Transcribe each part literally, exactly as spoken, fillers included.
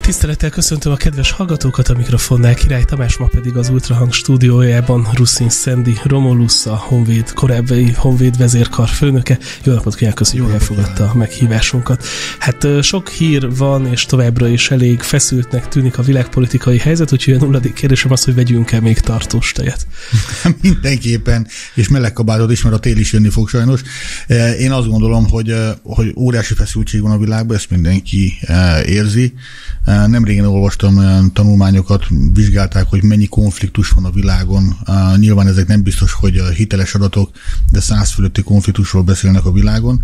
Tisztelettel köszöntöm a kedves hallgatókat, a mikrofonnál Király Tamás, ma pedig az Ultrahang stúdiójában Ruszin Szendi Romulusz, a Honvéd, korábbi Honvéd vezérkar főnöke. Jó napot kívánok, köszönjük, hogy elfogadta a meghívásunkat. Hát sok hír van, és továbbra is elég feszültnek tűnik a világpolitikai helyzet, úgyhogy a nulladik kérdésem az, hogy vegyünk-e még tartós tejet. Mindenképpen, és meleg kabátot is, mert a tél is jönni fog sajnos. Én azt gondolom, hogy, hogy óriási feszültség van a világban, ezt mindenki érzi. Nem régen olvastam olyan tanulmányokat, vizsgálták, hogy mennyi konfliktus van a világon. Nyilván ezek nem biztos, hogy hiteles adatok, de száz fölötti konfliktusról beszélnek a világon,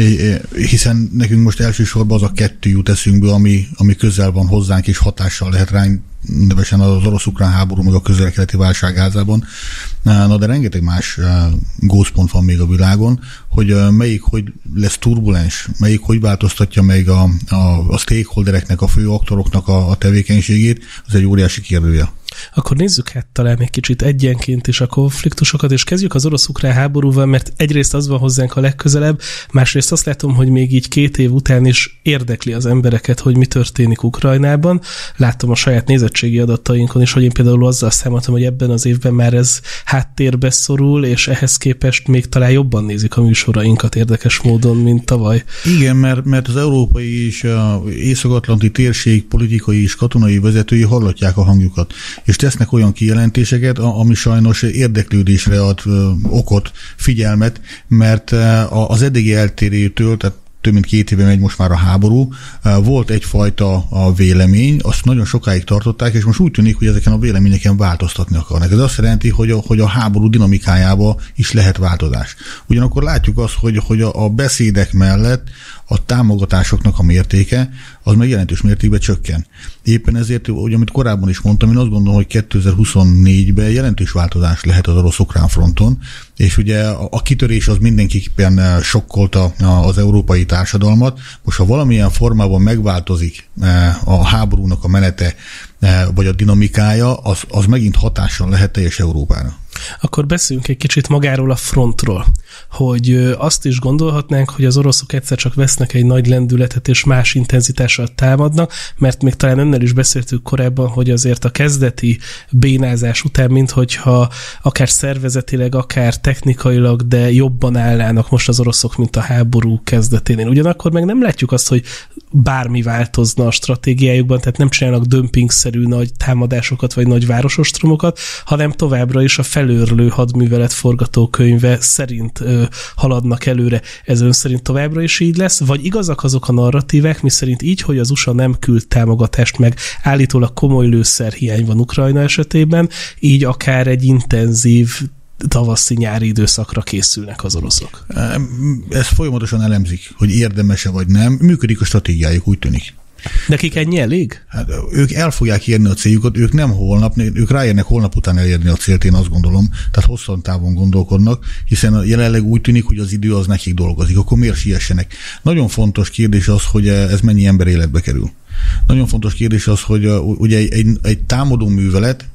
hiszen nekünk most elsősorban az a kettő jut eszünkbe, ami, ami közel van hozzánk és hatással lehet ránk, nevesen az orosz-ukrán háború, meg a közel-keleti válság házában. Na, de rengeteg más gócpont van még a világon, hogy melyik hogy lesz turbulens, melyik hogy változtatja meg a, a, a stakeholdereknek, a fő aktoroknak a, a tevékenységét, az egy óriási kérdője. Akkor nézzük hát talán egy kicsit egyenként is a konfliktusokat, és kezdjük az orosz-ukrán háborúval, mert egyrészt az van hozzánk a legközelebb, másrészt azt látom, hogy még így két év után is érdekli az embereket, hogy mi történik Ukrajnában. Látom a saját nézettségi adatainkon is, hogy én például azzal számoltam, hogy ebben az évben már ez háttérbe szorul, és ehhez képest még talán jobban nézik a műsorainkat érdekes módon, mint tavaly. Igen, mert, mert az európai és az észak-atlanti térség politikai és katonai vezetői hallatják a hangjukat, és tesznek olyan kijelentéseket, ami sajnos érdeklődésre ad okot, figyelmet, mert az eddigi eltérőtől, tehát több mint két éve megy most már a háború, volt egyfajta a vélemény, azt nagyon sokáig tartották, és most úgy tűnik, hogy ezeken a véleményeken változtatni akarnak. Ez azt jelenti, hogy a, hogy a háború dinamikájába is lehet változás. Ugyanakkor látjuk azt, hogy, hogy a, a beszédek mellett a támogatásoknak a mértéke az meg jelentős mértékben csökken. Éppen ezért, hogy amit korábban is mondtam, én azt gondolom, hogy kétezer-huszonnégyben jelentős változás lehet az orosz-ukrán fronton, és ugye a, a kitörés az mindenképpen sokkolta az európai társadalmat. Most, ha valamilyen formában megváltozik a háborúnak a menete, vagy a dinamikája, az, az megint hatással lehet teljes Európára. Akkor beszéljünk egy kicsit magáról a frontról, hogy azt is gondolhatnánk, hogy az oroszok egyszer csak vesznek egy nagy lendületet és más intenzitással támadnak, mert még talán önnel is beszéltük korábban, hogy azért a kezdeti bénázás után, minthogyha akár szervezetileg, akár technikailag, de jobban állnának most az oroszok, mint a háború kezdeténél. Ugyanakkor meg nem látjuk azt, hogy bármi változna a stratégiájukban, tehát nem csinálnak dömpingszerű nagy támadásokat vagy nagy városostromokat, hanem továbbra is a felőrlő hadművelet forgatókönyve szerint ö, haladnak előre. Ez ön szerint továbbra is így lesz? Vagy igazak azok a narratívek, miszerint így, hogy az u es á nem küld támogatást, meg állítólag komoly lőszerhiány van Ukrajna esetében, így akár egy intenzív tavaszi-nyári időszakra készülnek az oroszok? Ezt folyamatosan elemzik, hogy érdemese vagy nem. Működik a stratégiájuk, úgy tűnik. Nekik ennyi elég? Hát, ők el fogják érni a céljukat, ők nem holnap, ők ráérnek holnap után elérni a célt, én azt gondolom, tehát hosszan távon gondolkodnak, hiszen jelenleg úgy tűnik, hogy az idő az nekik dolgozik, akkor miért siessenek? Nagyon fontos kérdés az, hogy ez mennyi ember életbe kerül. Nagyon fontos kérdés az, hogy ugye egy, egy, egy támadó művelet,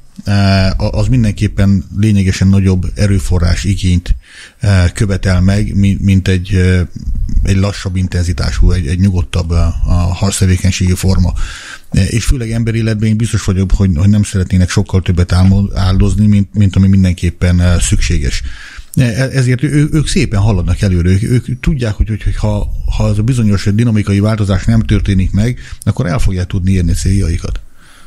az mindenképpen lényegesen nagyobb erőforrás igényt követel meg, mint egy, egy lassabb intenzitású, egy, egy nyugodtabb a harctevékenységi forma. És főleg emberéletben én biztos vagyok, hogy, hogy nem szeretnének sokkal többet áldozni, mint, mint ami mindenképpen szükséges. Ezért ő, ők szépen haladnak előre, ők, ők tudják, hogy, hogy ha, ha az a bizonyos dinamikai változás nem történik meg, akkor el fogják tudni érni céljaikat.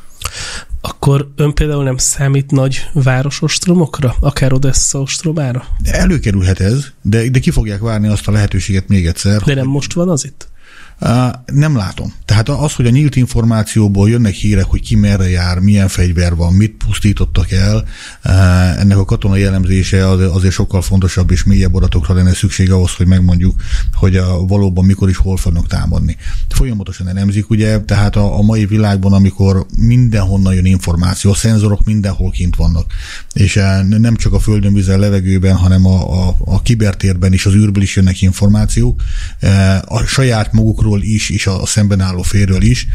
Akkor ön például nem számít nagy városostromokra? Akár Odessa ostromára? Előkerülhet ez, de, de ki fogják várni azt a lehetőséget még egyszer. De nem most van az itt? Nem látom. Tehát az, hogy a nyílt információból jönnek hírek, hogy ki merre jár, milyen fegyver van, mit pusztítottak el, ennek a katonai elemzése azért sokkal fontosabb és mélyebb adatokra lenne szükség ahhoz, hogy megmondjuk, hogy a, valóban mikor is hol fognak támadni. Folyamatosan elemzik, ugye, tehát a, a mai világban, amikor mindenhonnan jön információ, a szenzorok mindenhol kint vannak, és nem csak a földön, vízen, levegőben, hanem a, a, a kibertérben is, az űrből is jönnek információk, a saját magukról is, és a szemben álló félről is.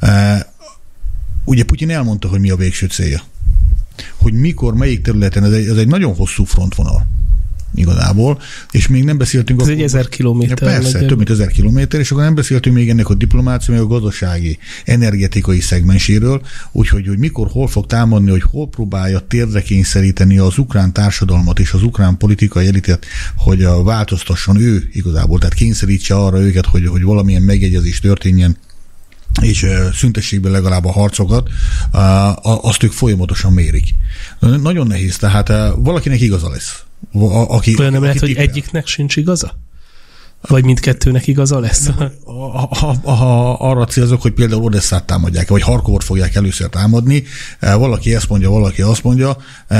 Ugye Putyin elmondta, hogy mi a végső célja. Hogy mikor, melyik területen, ez egy, ez egy nagyon hosszú frontvonal. igazából, és még nem beszéltünk... Ez egy ezer kilométer. Persze, legyen. Több mint ezer kilométer, és akkor nem beszéltünk még ennek a diplomácia, meg a gazdasági, energetikai szegmenséről, úgyhogy hogy mikor, hol fog támadni, hogy hol próbálja térdre kényszeríteni az ukrán társadalmat és az ukrán politikai elitet, hogy változtasson ő igazából, tehát kényszerítse arra őket, hogy, hogy valamilyen megegyezés történjen, és szüntessék be legalább a harcokat, azt ők folyamatosan mérik. Nagyon nehéz, tehát valakinek igaza lesz. A, aki, Olyan nem aki lehet, hogy egyiknek sincs igaza? Vagy mindkettőnek igaza lesz? Ha, ha, ha arra célzok, hogy például Odesszát támadják, vagy Harkovot fogják először támadni, valaki ezt mondja, valaki azt mondja,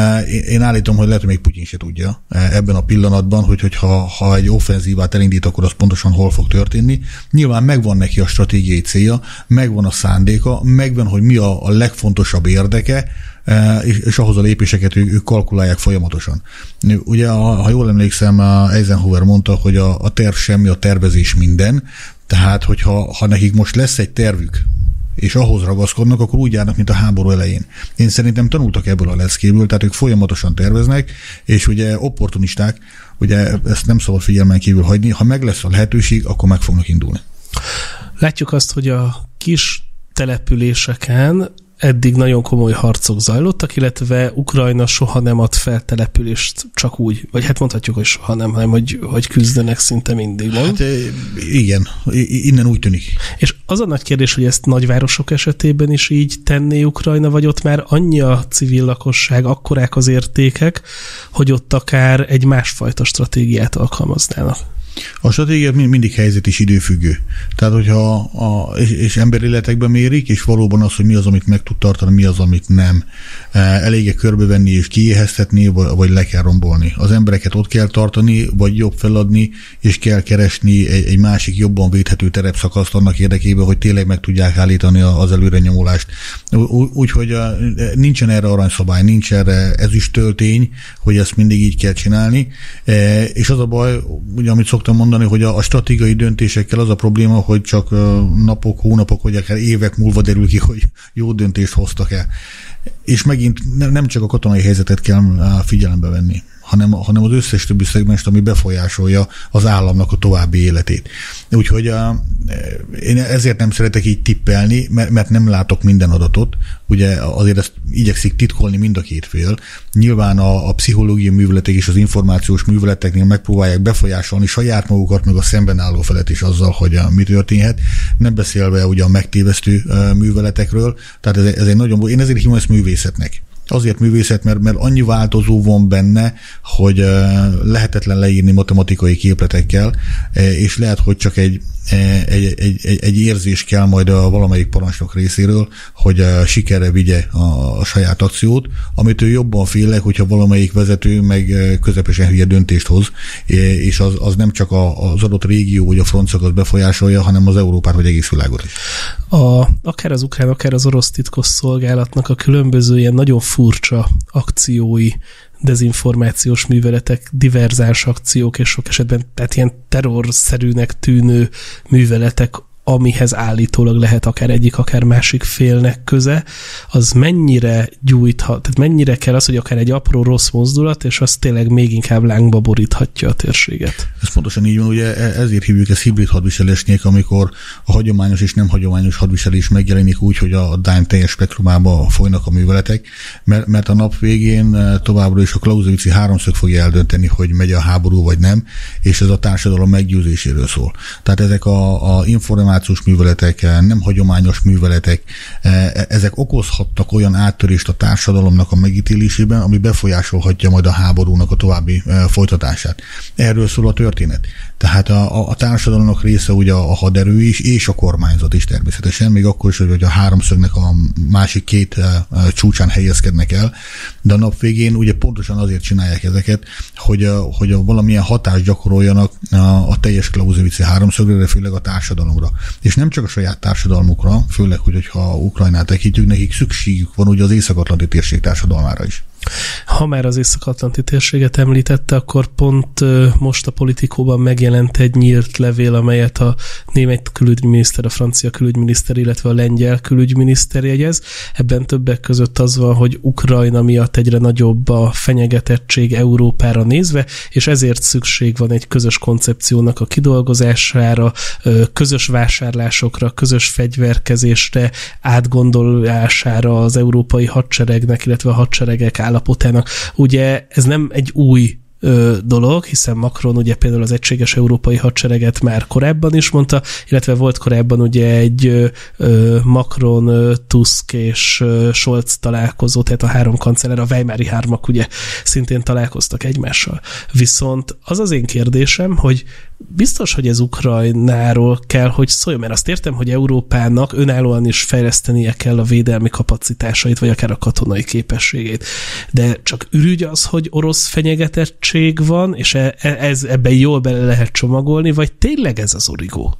én állítom, hogy lehet, hogy még Putyin se tudja ebben a pillanatban, hogy, hogy ha, ha egy offenzívát elindít, akkor az pontosan hol fog történni. Nyilván megvan neki a stratégiai célja, megvan a szándéka, megvan, hogy mi a, a legfontosabb érdeke, és, és ahhoz a lépéseket ők, ők kalkulálják folyamatosan. Ugye, ha jól emlékszem, Eisenhower mondta, hogy a, a terv semmi, a tervezés minden, tehát hogyha ha nekik most lesz egy tervük, és ahhoz ragaszkodnak, akkor úgy járnak, mint a háború elején. Én szerintem tanultak ebből a leckéből, tehát ők folyamatosan terveznek, és ugye opportunisták, ugye ezt nem szabad figyelmen kívül hagyni, ha meg lesz a lehetőség, akkor meg fognak indulni. Látjuk azt, hogy a kis településeken eddig nagyon komoly harcok zajlottak, illetve Ukrajna soha nem ad fel települést csak úgy, vagy hát mondhatjuk, hogy soha nem, hanem hogy, hogy küzdenek szinte mindig, nem? Hát igen, innen úgy tűnik. És az a nagy kérdés, hogy ezt nagyvárosok esetében is így tenné Ukrajna, vagy ott már annyi a civil lakosság, akkorák az értékek, hogy ott akár egy másfajta stratégiát alkalmaznának. A stratégia mindig helyzet és időfüggő. Tehát, hogyha a, és, és emberéletekben mérik, és valóban az, hogy mi az, amit meg tud tartani, mi az, amit nem. Elég-e körbevenni és kiéheztetni, vagy le kell rombolni. Az embereket ott kell tartani, vagy jobb feladni, és kell keresni egy, egy másik jobban védhető terepszakaszt annak érdekében, hogy tényleg meg tudják állítani az előrenyomulást. Úgyhogy nincsen erre aranyszabály, nincs erre ezüsttöltény, hogy ezt mindig így kell csinálni. És az a baj, ugye, amit szoktam mondani, hogy a, a stratégiai döntésekkel az a probléma, hogy csak napok, hónapok, vagy akár évek múlva derül ki, hogy jó döntést hoztak el. És megint nem csak a katonai helyzetet kell figyelembe venni, hanem, hanem az összes többi szegmest, ami befolyásolja az államnak a további életét. Úgyhogy a, én ezért nem szeretek így tippelni, mert, mert nem látok minden adatot. Ugye azért ezt igyekszik titkolni mind a két fél. Nyilván a, a pszichológiai műveletek és az információs műveleteknél megpróbálják befolyásolni saját magukat, meg a szemben álló felet is azzal, hogy mi történhet. Nem beszélve ugye a megtévesztő műveletekről. Tehát ez, ez egy nagyon... Én ezért hívom ezt művészetnek. Azért művészet, mert, mert annyi változó van benne, hogy lehetetlen leírni matematikai képletekkel, és lehet, hogy csak egy, egy, egy, egy, egy érzés kell majd a valamelyik parancsnok részéről, hogy sikerre vigye a, a saját akciót, amit ő jobban félek, hogyha valamelyik vezető meg közepesen hülye döntést hoz, és az, az nem csak az adott régió vagy a frontszakasz befolyásolja, hanem az Európát vagy egész világot is. A, akár az ukrán, akár az orosz titkos szolgálatnak a különböző ilyen nagyon furcsa akciói, dezinformációs műveletek, diverzáns akciók, és sok esetben tehát ilyen terrorszerűnek tűnő műveletek, amihez állítólag lehet akár egyik, akár másik félnek köze, az mennyire gyújthat, tehát mennyire kell az, hogy akár egy apró rossz mozdulat, és az tényleg még inkább lángba boríthatja a térséget. Ez pontosan így van, ugye ezért hívjuk ezt hibrid hadviselésnek, amikor a hagyományos és nem hagyományos hadviselés megjelenik úgy, hogy a Dime teljes spektrumába folynak a műveletek, mert, mert a nap végén továbbra is a Clausewitzi háromszög fogja eldönteni, hogy megy a háború vagy nem, és ez a társadalom meggyőzéséről szól. Tehát ezek a, a információs műveletek, nem hagyományos műveletek, ezek okozhattak olyan áttörést a társadalomnak a megítélésében, ami befolyásolhatja majd a háborúnak a további folytatását. Erről szól a történet. Tehát a, a társadalomnak része ugye a haderő is, és a kormányzat is természetesen, még akkor is, hogy a háromszögnek a másik két csúcsán helyezkednek el, de a nap végén ugye pontosan azért csinálják ezeket, hogy, hogy valamilyen hatást gyakoroljanak a teljes Clausewitzi háromszögre, főleg a társadalomra. És nem csak a saját társadalmukra, főleg, hogy, hogyha Ukrajnát tekintjük, nekik szükségük van ugye az Észak-Atlanti térség társadalmára is. Ha már az Észak-Atlanti térséget említette, akkor pont most a Politikóban megjelent egy nyílt levél, amelyet a német külügyminiszter, a francia külügyminiszter, illetve a lengyel külügyminiszter jegyez. Ebben többek között az van, hogy Ukrajna miatt egyre nagyobb a fenyegetettség Európára nézve, és ezért szükség van egy közös koncepciónak a kidolgozására, közös vásárlásokra, közös fegyverkezésre, átgondolására az európai hadseregnek, illetve a hadseregek állapotának. Ugye ez nem egy új ö, dolog, hiszen Macron ugye például az egységes európai hadsereget már korábban is mondta, illetve volt korábban ugye egy ö, Macron, ö, Tusk és ö, Scholz találkozó, tehát a három kancellár, a Weimari hármak ugye szintén találkoztak egymással. Viszont az az én kérdésem, hogy biztos, hogy ez Ukrajnáról kell, hogy szóljon, mert azt értem, hogy Európának önállóan is fejlesztenie kell a védelmi kapacitásait, vagy akár a katonai képességét. De csak ürügy az, hogy orosz fenyegetettség van, és ez, ebben jól bele lehet csomagolni, vagy tényleg ez az origó?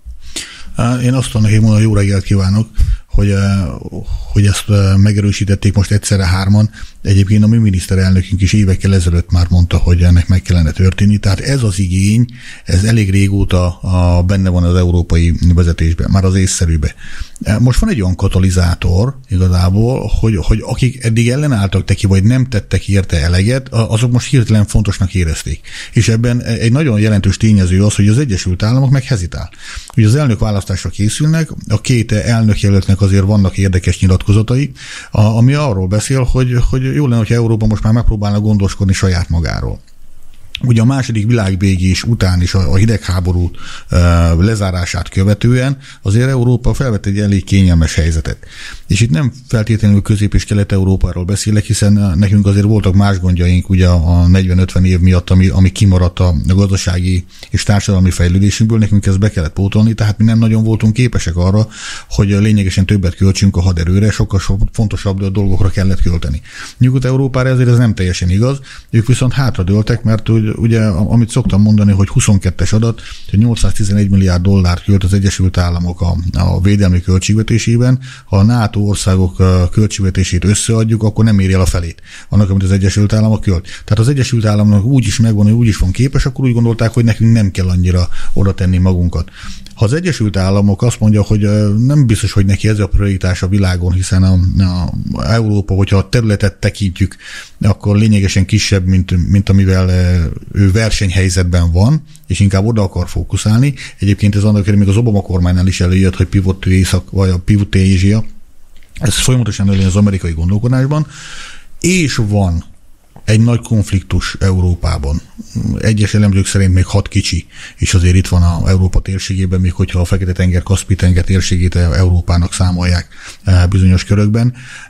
Én azt tudom neki mondani, jó reggelt kívánok, hogy, hogy ezt megerősítették most egyszerre hárman. Egyébként a mi miniszterelnökünk is évekkel ezelőtt már mondta, hogy ennek meg kellene történni. Tehát ez az igény, ez elég régóta a, benne van az európai vezetésben, már az észszerűbe. Most van egy olyan katalizátor igazából, hogy, hogy akik eddig ellenálltak neki, vagy nem tettek érte eleget, azok most hirtelen fontosnak érezték. És ebben egy nagyon jelentős tényező az, hogy az Egyesült Államok meg hezitál. Ugye az elnök választásra készülnek, a két elnökjelöltnek azért vannak érdekes nyilatkozatai, ami arról beszél, hogy, hogy jó lenne, hogyha Európa most már megpróbálna gondoskodni saját magáról. Ugye a második világbékés után is a hidegháború lezárását követően azért Európa felvett egy elég kényelmes helyzetet. És itt nem feltétlenül Közép- és Kelet-Európáról beszélek, hiszen nekünk azért voltak más gondjaink ugye a negyven-ötven év miatt, ami, ami kimaradt a gazdasági és társadalmi fejlődésünkből, nekünk ezt be kellett pótolni, tehát mi nem nagyon voltunk képesek arra, hogy lényegesen többet költsünk a haderőre, sokkal fontosabb dolgokra kellett költeni. Nyugat-Európára ezért ez nem teljesen igaz, ők viszont hátradőltek, mert ugye, amit szoktam mondani, hogy huszonkettes adat, hogy nyolcszáztizenegy milliárd dollárt költ az Egyesült Államok a, a védelmi költségvetésében. Ha a NATO országok költségvetését összeadjuk, akkor nem éri el a felét annak, amit az Egyesült Államok költ. Tehát az Egyesült Államok úgy is megvan, hogy úgy is van képes, akkor úgy gondolták, hogy nekünk nem kell annyira oda tenni magunkat. Ha az Egyesült Államok azt mondja, hogy nem biztos, hogy neki ez a prioritás a világon, hiszen a, a Európa, hogyha a területet tekintjük, akkor lényegesen kisebb, mint, mint amivel ő versenyhelyzetben van, és inkább oda akar fókuszálni. Egyébként ez annak, még az Obama kormánynál is előjött, hogy pivot észak, vagy a pivot Ázsia. Ez folyamatosan előjön az amerikai gondolkodásban, és van egy nagy konfliktus Európában. Egyes elemzők szerint még hat kicsi, és azért itt van a Európa térségében, még hogyha a Fekete-tenger, Kaszpi-tenger térségét Európának számolják bizonyos körökben,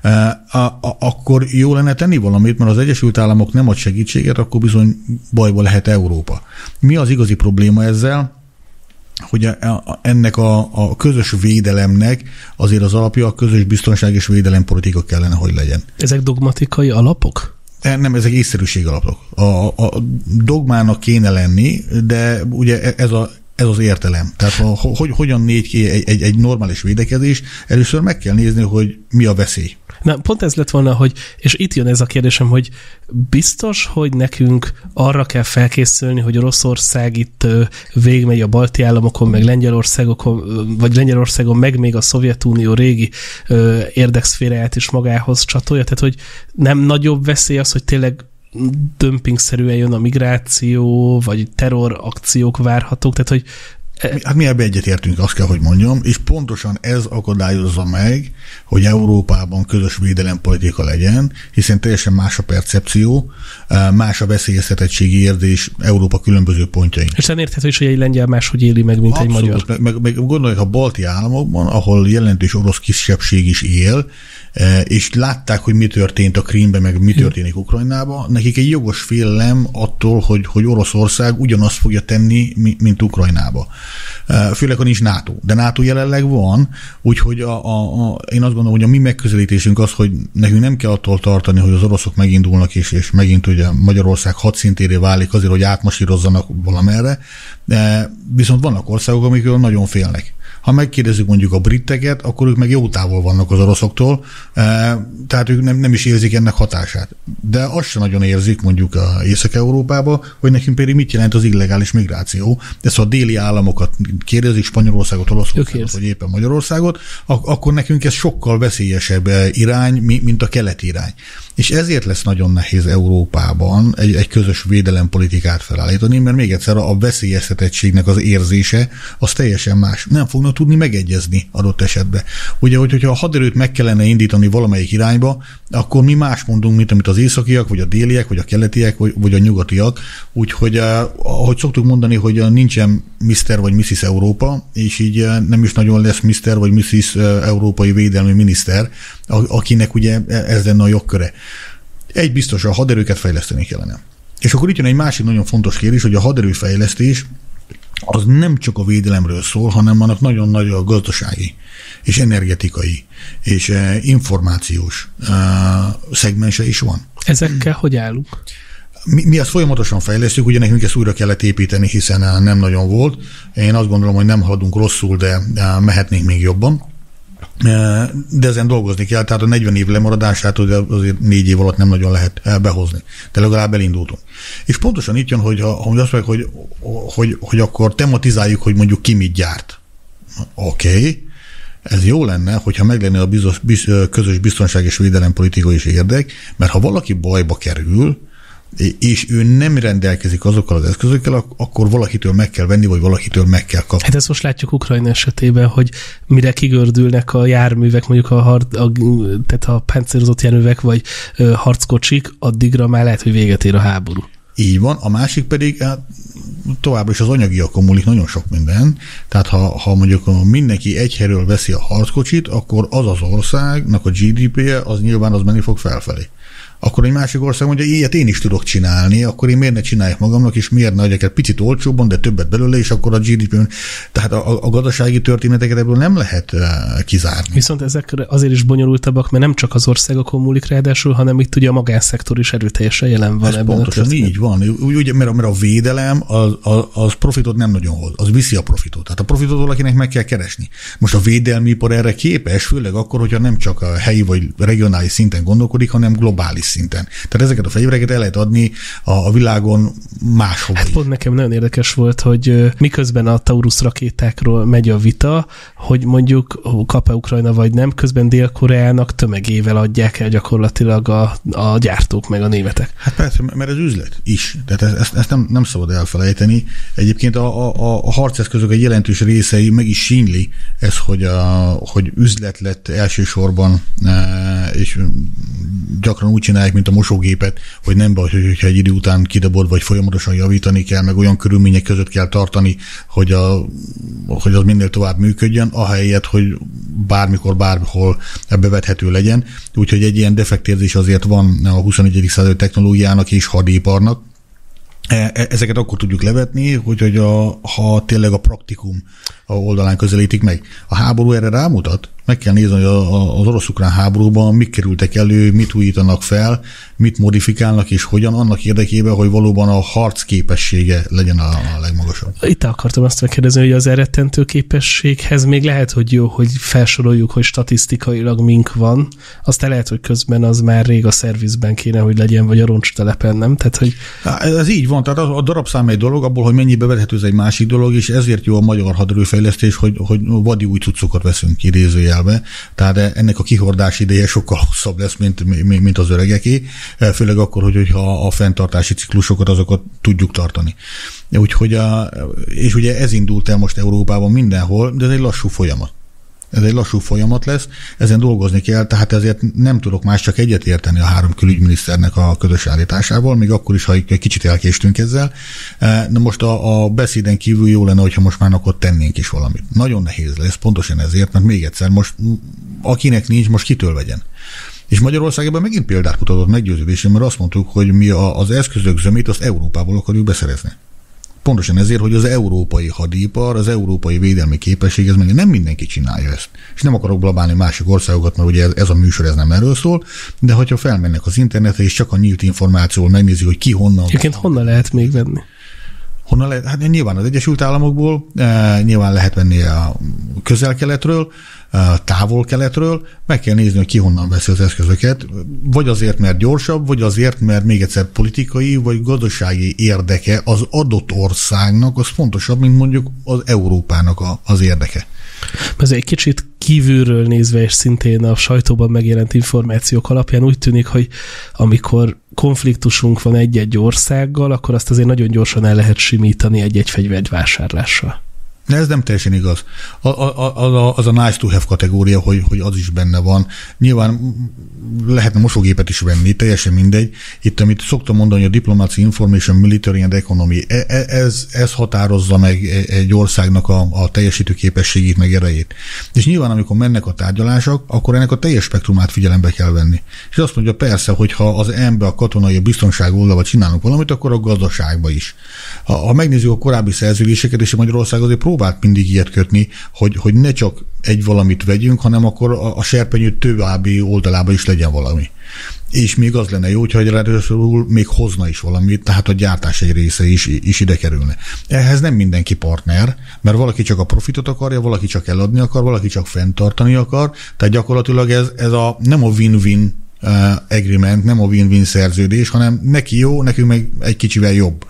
akkor jó lenne tenni valamit, mert az Egyesült Államok nem ad segítséget, akkor bizony bajba lehet Európa. Mi az igazi probléma ezzel? Hogy ennek a, a közös védelemnek azért az alapja a közös biztonság és védelempolitika kellene, hogy legyen. Ezek dogmatikai alapok? Nem, ezek észszerűség alapok. A, a dogmának kéne lenni, de ugye ez, a, ez az értelem. Tehát hogy, hogyan négy ki egy, egy, egy normális védekezés, először meg kell nézni, hogy mi a veszély. Na, pont ez lett volna, hogy, és itt jön ez a kérdésem, hogy biztos, hogy nekünk arra kell felkészülni, hogy Oroszország itt végigmegy a balti államokon, meg Lengyelországokon, vagy Lengyelországon, meg még a Szovjetunió régi érdekszféráját is magához csatolja, tehát hogy nem nagyobb veszély az, hogy tényleg dömpingszerűen jön a migráció, vagy terrorakciók várhatók, tehát hogy Hát mi ebbe egyetértünk, azt kell, hogy mondjam, és pontosan ez akadályozza meg, hogy Európában közös védelempolitika legyen, hiszen teljesen más a percepció, más a veszélyeztetettségi érzés Európa különböző pontjain. És nem érthető is, hogy egy lengyel máshogy éli meg, mint Abszolút, egy magyar. Meg, meg, meg gondoljuk a balti államokban, ahol jelentős orosz kisebbség is él, és látták, hogy mi történt a Krímben, meg mi történik Ukrajnában, nekik egy jogos félelem attól, hogy, hogy Oroszország ugyanazt fogja tenni, mint Ukrajnába. Főleg, ha nincs NATO. De NATO jelenleg van, úgyhogy a, a, a, én azt gondolom, hogy a mi megközelítésünk az, hogy nekünk nem kell attól tartani, hogy az oroszok megindulnak, és, és megint ugye Magyarország hadszintéré válik azért, hogy átmasírozzanak valamerre, de viszont vannak országok, amikről nagyon félnek. Ha megkérdezzük mondjuk a briteket, akkor ők meg jó távol vannak az oroszoktól, tehát ők nem, nem is érzik ennek hatását. De azt sem nagyon érzik mondjuk a Észak-Európába, hogy nekünk például mit jelent az illegális migráció. De szóval a déli államokat kérdezik, Spanyolországot, Olaszországot, vagy éppen Magyarországot, ak- akkor nekünk ez sokkal veszélyesebb irány, mint a keleti irány. És ezért lesz nagyon nehéz Európában egy, egy közös védelempolitikát felállítani, mert még egyszer a veszélyeztetettségnek az érzése az teljesen más. Nem fognak tudni megegyezni adott esetben. Ugye, hogyha a haderőt meg kellene indítani valamelyik irányba, akkor mi más mondunk, mint amit az északiak, vagy a déliek, vagy a keletiek, vagy, vagy a nyugatiak. Úgyhogy, ahogy szoktuk mondani, hogy nincsen miszter vagy misszisz Európa, és így nem is nagyon lesz miszter vagy misszisz európai védelmi miniszter, akinek ugye ez lenne a jogköre. Egy biztos, a haderőket fejleszteni kellene. És akkor itt jön egy másik nagyon fontos kérdés, hogy a haderőfejlesztés az nem csak a védelemről szól, hanem annak nagyon nagy a gazdasági és energetikai és információs szegmense is van. Ezekkel hogy állunk? Mi, mi ezt folyamatosan fejlesztjük, ugye nekünk ezt újra kellett építeni, hiszen nem nagyon volt. Én azt gondolom, hogy nem haladunk rosszul, de mehetnénk még jobban. De ezen dolgozni kell, tehát a negyven év lemaradását azért négy év alatt nem nagyon lehet behozni. De legalább elindultunk. És pontosan itt jön, hogy, hogy azt mondják, hogy, hogy, hogy akkor tematizáljuk, hogy mondjuk ki mit gyárt. Oké, okay. Ez jó lenne, hogyha meg lenne a bizos, biz, közös biztonság és védelempolitikai is érdek, mert ha valaki bajba kerül, és ő nem rendelkezik azokkal az eszközökkel, akkor valakitől meg kell venni, vagy valakitől meg kell kapni. Hát ezt most látjuk Ukrajna esetében, hogy mire kigördülnek a járművek, mondjuk a, har- a, tehát a páncélozott járművek, vagy ö, harckocsik, addigra már lehet, hogy véget ér a háború. Így van, a másik pedig hát, továbbra is az anyagiakon múlik nagyon sok minden. Tehát ha, ha mondjuk mindenki egy helyről veszi a harckocsit, akkor az az országnak a gé dé pé-je az nyilván az menni fog felfelé. Akkor egy másik ország mondja, ilyet én is tudok csinálni, akkor én miért ne csináljak magamnak, és miért ne adjak egy picit olcsóbban, de többet belőle, és akkor a gé dé pé-n, tehát a, a gazdasági történeteket ebből nem lehet uh, kizárni. Viszont ezek azért is bonyolultabbak, mert nem csak az országokon múlik ráadásul, hanem itt ugye a magánszektor is erőteljesen jelen van. Ez ebben pontosan így van, ugye, mert, a, mert a védelem az, az, az profitot nem nagyon hoz, az viszi a profitot. Tehát a profitot valakinek meg kell keresni. Most a védelmi ipar erre képes, főleg akkor, hogyha nem csak a helyi vagy regionális szinten gondolkodik, hanem globális szinten. Tehát ezeket a fegyvereket el lehet adni a, a világon máshova. Hát pont nekem nagyon érdekes volt, hogy miközben a Taurus rakétákról megy a vita, hogy mondjuk kap-e Ukrajna vagy nem, közben Dél-Koreának tömegével adják el gyakorlatilag a, a gyártók meg a németek. Hát persze, mert ez üzlet is. Tehát ezt, ezt nem, nem szabad elfelejteni. Egyébként a, a, a harceszközök egy jelentős részei meg is sínli ez, hogy, a, hogy üzlet lett elsősorban, és gyakran úgy csinálják, mint a mosógépet, hogy nem baj, hogyha egy idő után kidobod, vagy folyamatosan javítani kell, meg olyan körülmények között kell tartani, hogy, a, hogy az minél tovább működjön, ahelyett, hogy bármikor, bárhol bevethető legyen. Úgyhogy egy ilyen defektérzés azért van a huszonegyedik századi technológiának és hadiparnak. Ezeket akkor tudjuk levetni, hogy, hogy a, ha tényleg a praktikum a oldalán közelítik meg. A háború erre rámutat. Meg kell nézni, hogy az orosz-ukrán háborúban mik kerültek elő, mit újítanak fel, mit modifikálnak, és hogyan, annak érdekében, hogy valóban a harc képessége legyen a, a legmagasabb. Itt akartam azt megkérdezni, hogy az elrettentő képességhez még lehet, hogy jó, hogy felsoroljuk, hogy statisztikailag mink van, aztán lehet, hogy közben az már rég a szervizben kéne, hogy legyen, vagy a roncstelepen, nem? Tehát, hogy... Ez így van, tehát a darabszám egy dolog, abból, hogy mennyi bevethető, ez egy másik dolog, és ezért jó a magyar haderőfejlesztés, hogy, hogy vadi új cuccokat veszünk idézőjelbe. Tehát ennek a kihordási ideje sokkal hosszabb lesz, mint, mint az öregeké, főleg akkor, hogy, hogyha a fenntartási ciklusokat, azokat tudjuk tartani. Úgyhogy a, és ugye ez indult el most Európában mindenhol, de ez egy lassú folyamat. Ez egy lassú folyamat lesz, ezen dolgozni kell, tehát ezért nem tudok más csak egyet érteni a három külügyminiszternek a közös állításával, még akkor is, ha egy kicsit elkéstünk ezzel. Na most a, a beszéden kívül jó lenne, hogyha most már akkor tennénk is valamit. Nagyon nehéz lesz, pontosan ezért, mert még egyszer most akinek nincs, most kitől vegyen. És Magyarország ebben megint példát mutatott meggyőződésem, mert azt mondtuk, hogy mi az eszközök zömét azt Európából akarjuk beszerezni. Pontosan ezért, hogy az európai hadipar, az európai védelmi képesség, ez meg nem mindenki csinálja ezt. És nem akarok blabálni másik országokat, mert ugye ez a műsor ez nem erről szól, de hogyha felmennek az internetre, és csak a nyílt információval megnézi, hogy ki honnan... Egyébként honnan lehet még venni? Honnan lehet? Hát nyilván az Egyesült Államokból, e, nyilván lehet venni a közel-keletről, a távol-keletről, meg kell nézni, hogy ki honnan veszi az eszközöket, vagy azért, mert gyorsabb, vagy azért, mert még egyszer politikai, vagy gazdasági érdeke az adott országnak, az fontosabb, mint mondjuk az Európának a, az érdeke. Ez egy kicsit kívülről nézve, és szintén a sajtóban megjelent információk alapján úgy tűnik, hogy amikor konfliktusunk van egy-egy országgal, akkor azt azért nagyon gyorsan el lehet simítani egy-egy fegyvervásárlással. De ez nem teljesen igaz. A, a, a, az a nice to have kategória, hogy, hogy az is benne van. Nyilván lehetne mosógépet is venni, teljesen mindegy. Itt, amit szoktam mondani, hogy a diplomacy, information, military and economy, ez, ez határozza meg egy országnak a, a teljesítő képességét, meg erejét. És nyilván, amikor mennek a tárgyalások, akkor ennek a teljes spektrumát figyelembe kell venni. És azt mondja, persze, hogyha az ember a katonai, a biztonság oldalba csinálunk valamit, akkor a gazdaságba is. Ha, ha megnézzük a korábbi szerződéseket, és Magyarország azért próbált mindig ilyet kötni, hogy, hogy ne csak egy valamit vegyünk, hanem akkor a, a serpenyő további oldalába is legyen valami. És még az lenne jó, hogyha ráadásul még hozna is valamit, tehát a gyártás egy része is, is ide kerülne. Ehhez nem mindenki partner, mert valaki csak a profitot akarja, valaki csak eladni akar, valaki csak fenntartani akar, tehát gyakorlatilag ez, ez a, nem a win-win uh, agreement, nem a win-win szerződés, hanem neki jó, nekünk meg egy kicsivel jobb.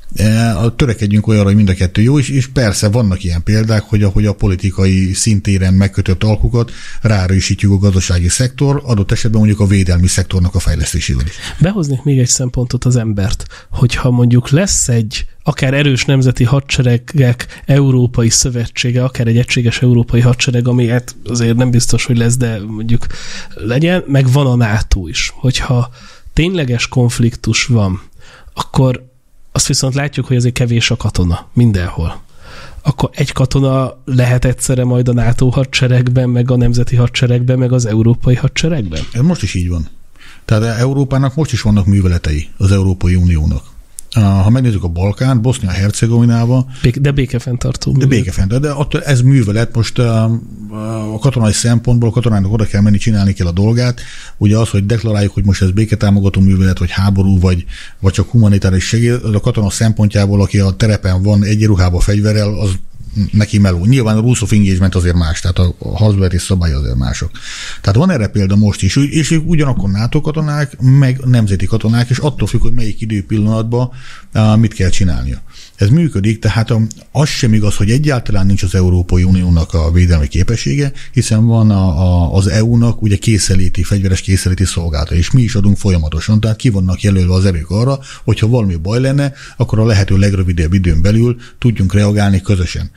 Törekedjünk olyanra, hogy mind a kettő jó, és, és persze vannak ilyen példák, hogy a, hogy a politikai szintéren megkötött alkukat ráerősítjük a gazdasági szektor, adott esetben mondjuk a védelmi szektornak a fejlesztésével is. Behoznék még egy szempontot az embert, hogyha mondjuk lesz egy akár erős nemzeti hadseregek európai szövetsége, akár egy egységes európai hadsereg, ami hát azért nem biztos, hogy lesz, de mondjuk legyen, meg van a NATO is. Hogyha tényleges konfliktus van, akkor azt viszont látjuk, hogy azért kevés a katona mindenhol. Akkor egy katona lehet egyszerre majd a NATO hadseregben, meg a nemzeti hadseregben, meg az európai hadseregben? Ez most is így van. Tehát Európának most is vannak műveletei, az Európai Uniónak. Ha megnézzük a Balkánt, Bosznia-Hercegovinában... De békefenntartó. De békefenntartó, de attól ez művelet most a katonai szempontból, a katonának oda kell menni, csinálni kell a dolgát. Ugye az, hogy deklaráljuk, hogy most ez béketámogató művelet, vagy háború, vagy, vagy csak humanitárius segély, az a katona szempontjából, aki a terepen van egyenruhába fegyverrel, az neki meló. Nyilván a rules of engagement azért más, tehát a harcbevetés szabály azért mások. Tehát van erre példa most is, és ők ugyanakkor NATO katonák, meg nemzeti katonák, és attól függ, hogy melyik időpillanatban mit kell csinálnia. Ez működik, tehát az sem igaz, hogy egyáltalán nincs az Európai Uniónak a védelmi képessége, hiszen van a, a, az é u-nak ugye készeléti, fegyveres készeléti szolgálata, és mi is adunk folyamatosan, tehát ki vannak jelölve az erők arra, hogyha valami baj lenne, akkor a lehető legrövidebb időn belül tudjunk reagálni közösen.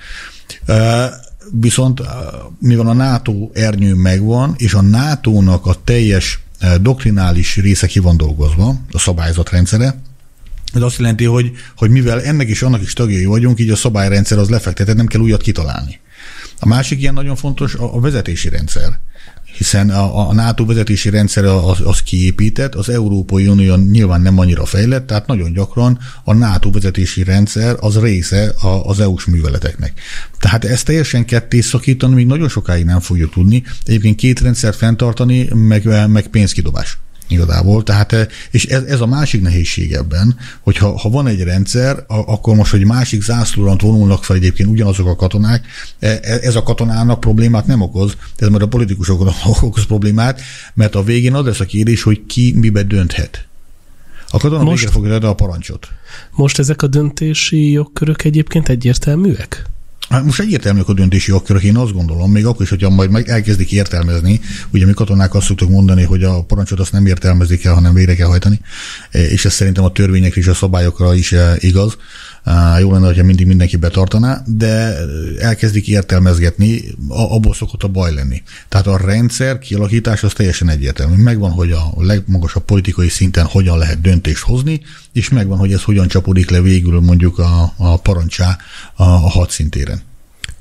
Viszont mivel a NATO ernyő megvan, és a nátónak a teljes doktrinális része ki van dolgozva, a szabályzatrendszere, ez azt jelenti, hogy, hogy mivel ennek is annak is tagjai vagyunk, így a szabályrendszer az lefektetett, nem kell újat kitalálni. A másik ilyen nagyon fontos a, a vezetési rendszer, hiszen a, a NATO vezetési rendszer az, az kiépített, az Európai Unió nyilván nem annyira fejlett, tehát nagyon gyakran a NATO vezetési rendszer az része az é u-s műveleteknek. Tehát ezt teljesen ketté szakítani még nagyon sokáig nem fogjuk tudni. Egyébként két rendszert fenntartani, meg, meg pénzkidobás. Igazából, tehát, és ez, ez a másik nehézség ebben, hogy ha, ha van egy rendszer, akkor most, hogy másik zászlóra vonulnak fel egyébként ugyanazok a katonák, ez a katonának problémát nem okoz, ez majd a politikusoknak okoz problémát, mert a végén az lesz a kérdés, hogy ki mibe dönthet. A katona most, végre fogja adni a parancsot. Most ezek a döntési jogkörök egyébként egyértelműek? Hát most egyértelműek a döntési jogkörök, én azt gondolom, még akkor is, hogyha majd meg elkezdik értelmezni, ugye mi katonák azt szoktuk mondani, hogy a parancsot azt nem értelmezik el, hanem végre kell hajtani, és ez szerintem a törvényekre és a szabályokra is igaz. Jó lenne, hogyha mindig mindenki betartaná, de elkezdik értelmezgetni, abból szokott a baj lenni. Tehát a rendszer kialakítás az teljesen egyértelmű. Megvan, hogy a legmagasabb politikai szinten hogyan lehet döntést hozni, és megvan, hogy ez hogyan csapódik le végül mondjuk a, a parancsá a, a hadszintéren.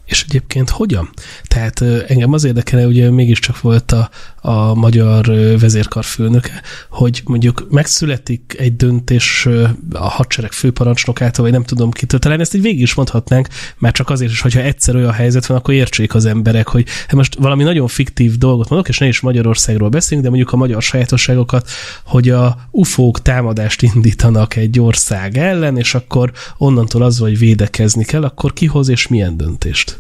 És egyébként hogyan? Tehát engem az érdekel, ugye mégiscsak volt a, a magyar vezérkar főnöke, hogy mondjuk megszületik egy döntés a hadsereg főparancsnokától, vagy nem tudom kitől, talán ezt így végig is mondhatnánk, már csak azért is, hogyha egyszer olyan helyzet van, akkor értsék az emberek, hogy hát most valami nagyon fiktív dolgot mondok, és ne is Magyarországról beszélünk, de mondjuk a magyar sajátosságokat, hogy a ufók támadást indítanak egy ország ellen, és akkor onnantól az, hogy védekezni kell, akkor ki hoz és milyen döntést?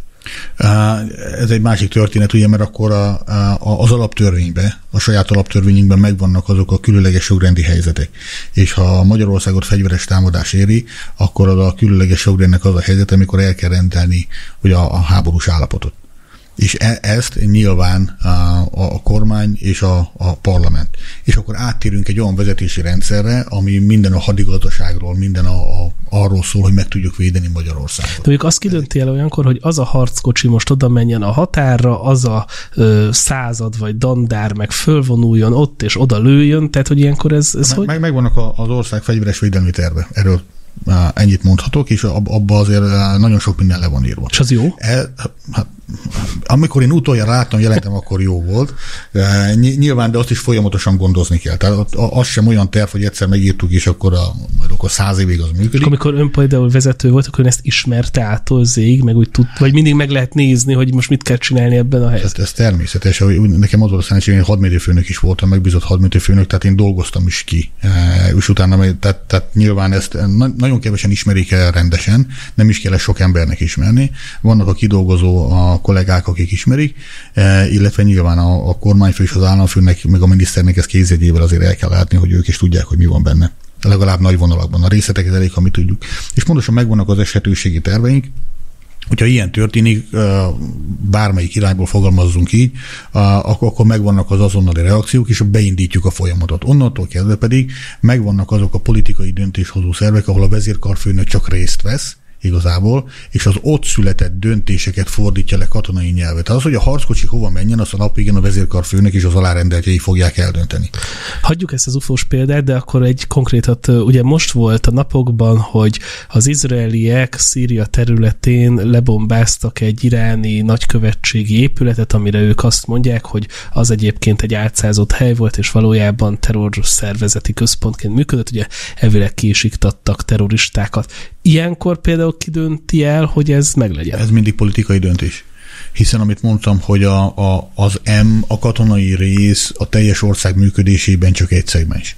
Ez egy másik történet, ugye, mert akkor a, a, az alaptörvényben, a saját alaptörvényünkben megvannak azok a különleges jogrendi helyzetek. És ha Magyarországot fegyveres támadás éri, akkor az a különleges jogrendnek az a helyzet, amikor el kell rendelni ugye a, a háborús állapotot. És e, ezt nyilván a, a, a kormány és a, a parlament. És akkor áttérünk egy olyan vezetési rendszerre, ami minden a hadigazdaságról, minden a, a, arról szól, hogy meg tudjuk védeni Magyarországot. De mondjuk azt kidönti el olyankor, hogy az a harckocsi most oda menjen a határra, az a ö, század vagy dandár meg fölvonuljon ott és oda lőjön, tehát hogy ilyenkor ez, ez meg, hogy? Meg, megvannak az ország fegyveres védelmi terve. Erről ennyit mondhatok, és abban azért nagyon sok minden le van írva. És az jó? E, hát, amikor én utoljára láttam, jelentem, akkor jó volt. Nyilván, de azt is folyamatosan gondozni kell. Tehát az sem olyan terv, hogy egyszer megírtuk, és akkor, a, majd akkor száz évig az működik. Amikor ön például vezető volt, akkor ön ezt ismerte ától zéig, meg úgy tud, vagy mindig meg lehet nézni, hogy most mit kell csinálni ebben a helyzetben. Ez, ez természetes. Nekem az volt a szerencsém, én hadmérőfőnök is voltam, megbízott hadmérőfőnök, tehát én dolgoztam is ki. És utána, tehát, tehát nyilván ezt nagyon kevesen ismerik el rendesen, nem is kell sok embernek ismerni. Vannak a kidolgozó a kollégák, akik ismerik, illetve nyilván a, a kormányfő és az államfőnek, meg a miniszternek ezt kézjegyével azért el kell látni, hogy ők is tudják, hogy mi van benne. Legalább nagy vonalakban. A részleteket elég, ha mi tudjuk. És pontosan megvannak az esetőségi terveink, hogyha ilyen történik, bármelyik irányból fogalmazzunk így, akkor megvannak az azonnali reakciók, és beindítjuk a folyamatot. Onnantól kezdve pedig megvannak azok a politikai döntéshozó szervek, ahol a vezérkarfőnök csak részt vesz, igazából, és az ott született döntéseket fordítja le katonai nyelvet. Tehát az, hogy a harckocsi hova menjen, azt a nap végén a vezérkarfőnök és az alárendeltjei fogják eldönteni. Hagyjuk ezt az ufós példát, de akkor egy konkrétat, ugye most volt a napokban, hogy az izraeliek Szíria területén lebombáztak egy iráni nagykövetségi épületet, amire ők azt mondják, hogy az egyébként egy álcázott hely volt, és valójában terrorszervezeti központként működött, ugye elvileg ki is iktattak terroristákat. Ilyenkor például ki dönti el, hogy ez meglegyen? Ez mindig politikai döntés. Hiszen amit mondtam, hogy a, a, az M, a katonai rész a teljes ország működésében csak egy szegmens.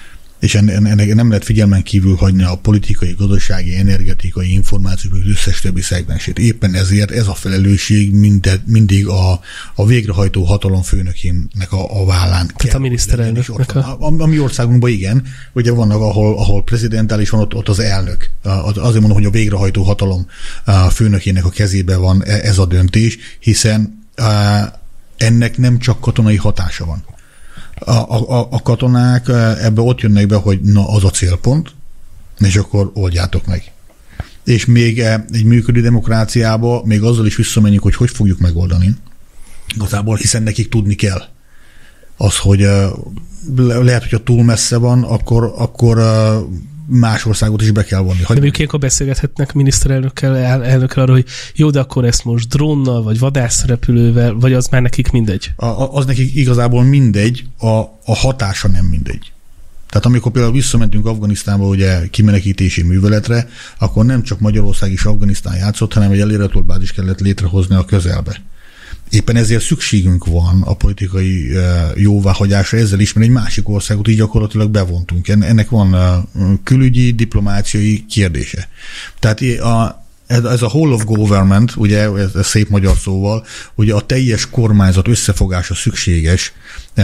És ennek nem lehet figyelmen kívül hagyni a politikai, gazdasági, energetikai, információk, az összes többi szegmensét. Éppen ezért ez a felelősség mindet, mindig a, a végrehajtó hatalom főnökének a, a vállán kell. Tehát a miniszterelnöknek. A, a, a mi országunkban igen, ugye vannak, ahol, ahol prezidentális van, ott, ott az elnök. Azért mondom, hogy a végrehajtó hatalom főnökének a kezében van ez a döntés, hiszen ennek nem csak katonai hatása van. A, a, a katonák ebbe ott jönnek be, hogy na, az a célpont, és akkor oldjátok meg. És még egy működő demokráciába még azzal is visszamenjük, hogy hogy fogjuk megoldani. Igazából, hiszen nekik tudni kell. Az, hogy lehet, hogyha túl messze van, akkor, akkor más országot is be kell vonni. De ők ilyenkor beszélgethetnek miniszterelnökkel, el, elnökkel arra, hogy jó, de akkor ezt most drónnal, vagy vadászrepülővel, vagy az már nekik mindegy? A, az nekik igazából mindegy, a, a hatása nem mindegy. Tehát amikor például visszamentünk Afganisztánba ugye kimenekítési műveletre, akkor nem csak Magyarország és Afganisztán játszott, hanem egy elérhető bázis kellett létrehozni a közelbe. Éppen ezért szükségünk van a politikai jóváhagyásra ezzel is, mert egy másik országot így gyakorlatilag bevontunk. Ennek van külügyi, diplomáciai kérdése. Tehát a, ez a whole of government, ugye ez szép magyar szóval, ugye a teljes kormányzat összefogása szükséges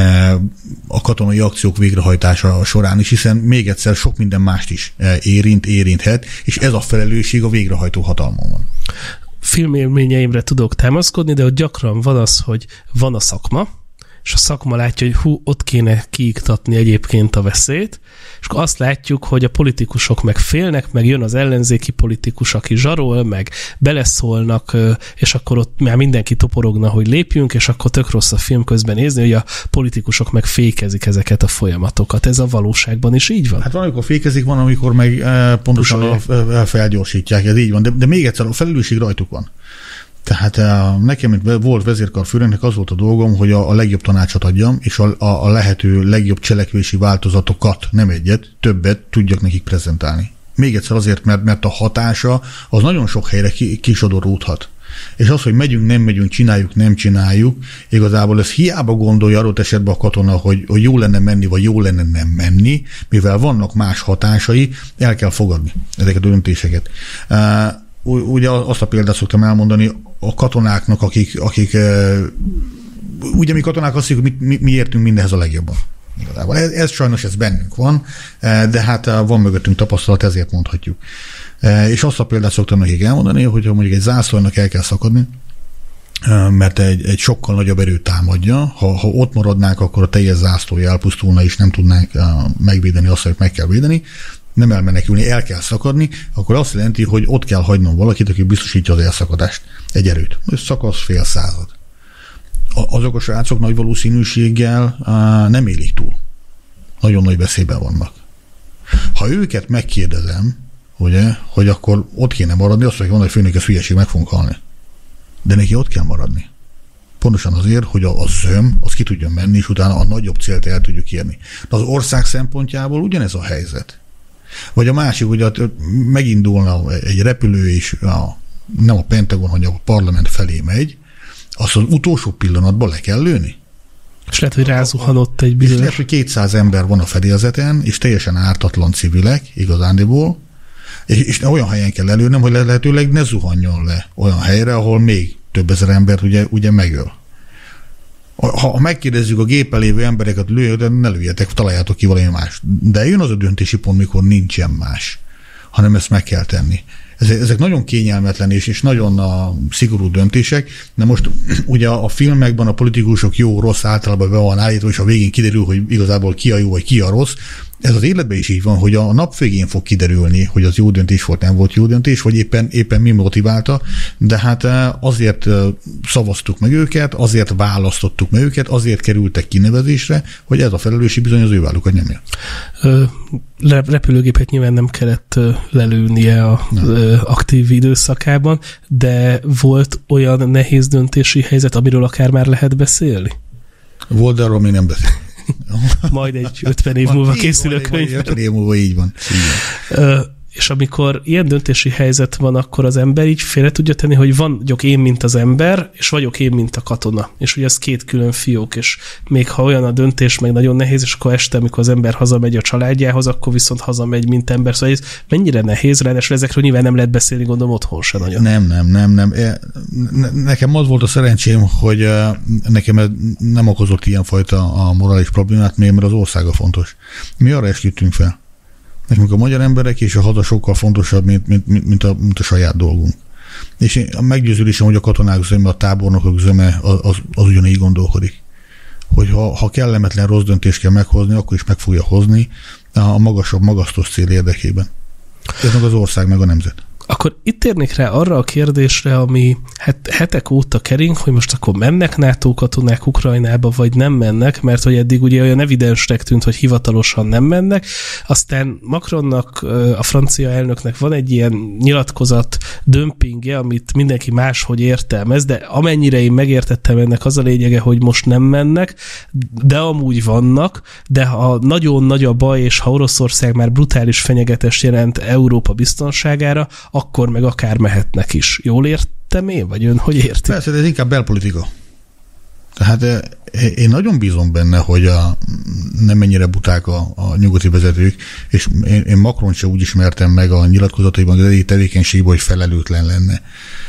a katonai akciók végrehajtása során is, hiszen még egyszer sok minden mást is érint, érinthet, és ez a felelősség a végrehajtó hatalmon van. Filmélményeimre tudok támaszkodni, de ott gyakran van az, hogy van a szakma, és a szakma látja, hogy hú, ott kéne kiiktatni egyébként a veszélyt, és akkor azt látjuk, hogy a politikusok meg félnek, meg jön az ellenzéki politikus, aki zsarol, meg beleszólnak, és akkor ott már mindenki toporogna, hogy lépjünk, és akkor tök rossz a film közben nézni, hogy a politikusok meg fékezik ezeket a folyamatokat. Ez a valóságban is így van? Hát van, amikor fékezik, van, amikor meg pontosan felgyorsítják, ez így van. De, de még egyszer, a felelősség rajtuk van. Tehát nekem, mint volt vezérkarfőnöknek, az volt a dolgom, hogy a, a legjobb tanácsot adjam, és a, a, a lehető legjobb cselekvési változatokat, nem egyet, többet tudjak nekik prezentálni. Még egyszer azért, mert, mert a hatása az nagyon sok helyre kisodoródhat. És az, hogy megyünk, nem megyünk, csináljuk, nem csináljuk, igazából ez hiába gondolja adott esetben a katona, hogy, hogy jó lenne menni, vagy jó lenne nem menni, mivel vannak más hatásai, el kell fogadni ezeket a döntéseket. Ugye azt a példát szoktam elmondani a katonáknak, akik, akik ugye mi katonák azt mondjuk, mi, mi, mi értünk mindenhez a legjobban. Igazából. Ez, ez sajnos ez bennünk van, de hát van mögöttünk tapasztalat, ezért mondhatjuk. És azt a példát szoktam nekik elmondani, hogy ha mondjuk egy zászlónak el kell szakadni, mert egy, egy sokkal nagyobb erő támadja, ha, ha ott maradnánk, akkor a teljes zászlója elpusztulna, és nem tudnánk megvédeni azt, hogy meg kell védeni, nem elmenekülni, el kell szakadni, akkor azt jelenti, hogy ott kell hagynom valakit, aki biztosítja az elszakadást, egy erőt. Ez szakasz fél század. Azok a srácok nagy valószínűséggel nem élik túl. Nagyon nagy veszélyben vannak. Ha őket megkérdezem, ugye, hogy akkor ott kéne maradni, azt mondja, hogy főnök, ez hülyeség, meg fogunk halni. De neki ott kell maradni. Pontosan azért, hogy a, a zöm, az ki tudjon menni, és utána a nagyobb célt el tudjuk érni. De az ország szempontjából ugyanez a helyzet. Vagy a másik, hogy megindulna egy repülő, és a, nem a Pentagon, hanem a parlament felé megy, azt az utolsó pillanatban le kell lőni. És lehet, hogy rázuhanott egy bizonyos... És lehet, hogy kétszáz ember van a fedélzeten, és teljesen ártatlan civilek, igazándiból, és, és olyan helyen kell lelőnöm, hogy lehetőleg ne zuhanjon le olyan helyre, ahol még több ezer embert ugye, ugye megöl. Ha, ha megkérdezzük a gépen lévő embereket, lőjük, de ne lőjetek, találjátok ki valami más. De jön az a döntési pont, mikor nincsen más, hanem ezt meg kell tenni. Ezek nagyon kényelmetlen és, és nagyon a szigorú döntések, de most ugye a filmekben a politikusok jó-rossz általában be van állítva, és a végén kiderül, hogy igazából ki a jó, vagy ki a rossz. Ez az életben is így van, hogy a nap végén fog kiderülni, hogy az jó döntés volt, nem volt jó döntés, vagy éppen, éppen mi motiválta, de hát azért szavaztuk meg őket, azért választottuk meg őket, azért kerültek kinevezésre, hogy ez a felelősség bizony az ő vállukat nyomja. Repülőgépet nyilván nem kellett lelőnie a nem. aktív időszakában, de volt olyan nehéz döntési helyzet, amiről akár már lehet beszélni? Volt, de arról még nem beszél. Majd egy ötven év múlva készül a könyv. ötven év múlva így van. Ö, és amikor ilyen döntési helyzet van, akkor az ember így félre tudja tenni, hogy van, vagyok én, mint az ember, és vagyok én, mint a katona. És ugye ez két külön fiók, és még ha olyan a döntés, meg nagyon nehéz, és akkor este, amikor az ember hazamegy a családjához, akkor viszont hazamegy, mint ember. Szóval ez mennyire nehéz, ráadásul ezekről nyilván nem lehet beszélni, gondolom otthon se nagyon. Nem, nem, nem, nem. Nekem az volt a szerencsém, hogy nekem ez nem okozott ilyenfajta a morális problémát, mert az országa fontos. Mi arra esküdtünk fel. Nekünk a magyar emberek és a haza sokkal fontosabb, mint, mint, mint, a, mint a saját dolgunk. És a meggyőződésem, hogy a katonák zöme, a tábornokok zöme az, az, az ugyanígy gondolkodik. Hogy ha, ha kellemetlen rossz döntést kell meghozni, akkor is meg fogja hozni a magasabb, magasztos cél érdekében. Ez meg az ország, meg a nemzet. Akkor itt térnék rá arra a kérdésre, ami hát hetek óta kering, hogy most akkor mennek NATO katonák Ukrajnába, vagy nem mennek, mert hogy eddig ugye olyan evidensnek tűnt, hogy hivatalosan nem mennek. Aztán Macronnak, a francia elnöknek van egy ilyen nyilatkozat dömpingje, amit mindenki máshogy értelmez, de amennyire én megértettem, ennek az a lényege, hogy most nem mennek, de amúgy vannak, de ha nagyon nagy a baj, és ha Oroszország már brutális fenyegetést jelent Európa biztonságára, akkor meg akár mehetnek is. Jól értem én, vagy ön hogy érti? Persze, ez inkább belpolitika. Tehát én nagyon bízom benne, hogy a, nem mennyire buták a, a nyugati vezetők, és én, én Macron se úgy ismertem meg a nyilatkozataiban, az tevékenységben, hogy felelőtlen lenne.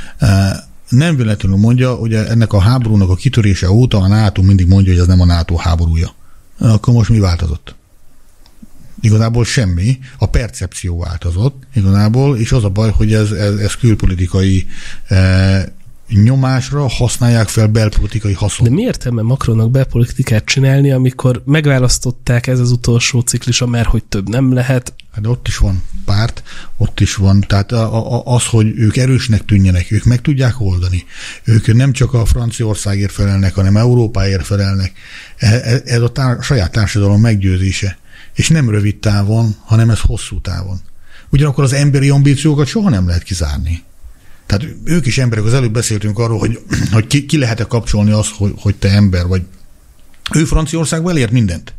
Nem véletlenül mondja, hogy ennek a háborúnak a kitörése óta a NATO mindig mondja, hogy ez nem a NATO háborúja. Akkor most mi változott? Igazából semmi, a percepció változott igazából, és az a baj, hogy ez, ez, ez külpolitikai eh, nyomásra használják fel belpolitikai haszon. De miért emme Macronnak belpolitikát csinálni, amikor megválasztották, ez az utolsó ciklisa, mert hogy több nem lehet? Hát ott is van párt, ott is van. Tehát az, hogy ők erősnek tűnjenek, ők meg tudják oldani. Ők nem csak a Franciaországért felelnek, hanem Európáért felelnek. Ez a tár- saját társadalom meggyőzése. És nem rövid távon, hanem ez hosszú távon. Ugyanakkor az emberi ambíciókat soha nem lehet kizárni. Tehát ők is emberek, az előbb beszéltünk arról, hogy, hogy ki, ki lehet-e kapcsolni azt, hogy, hogy te ember vagy. Ő Franciaországban elért mindent.